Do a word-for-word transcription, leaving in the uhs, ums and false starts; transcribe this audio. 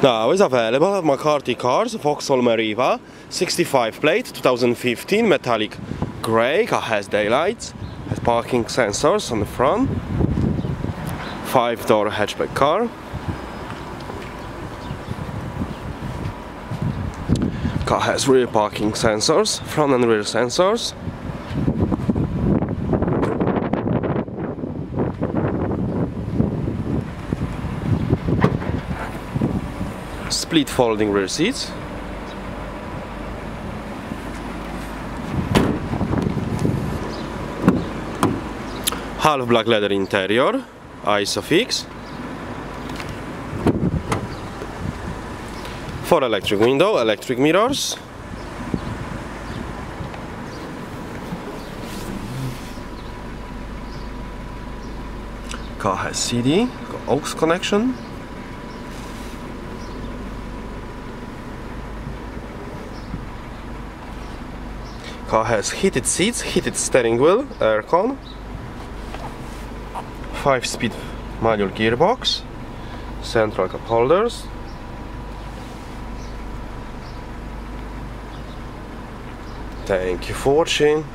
Now is available at McCarthy Cars, Vauxhall MERIVA, sixty-five plate, two thousand fifteen, metallic grey. Car has daylights, has parking sensors on the front, five door hatchback car. Car has rear parking sensors, front and rear sensors. Split folding rear seats. Half black leather interior, ISOFIX. Four electric window, electric mirrors. Car has C D, got A U X connection. Car has heated seats, heated steering wheel, aircon, five speed manual gearbox, central cup holders. Thank you for watching.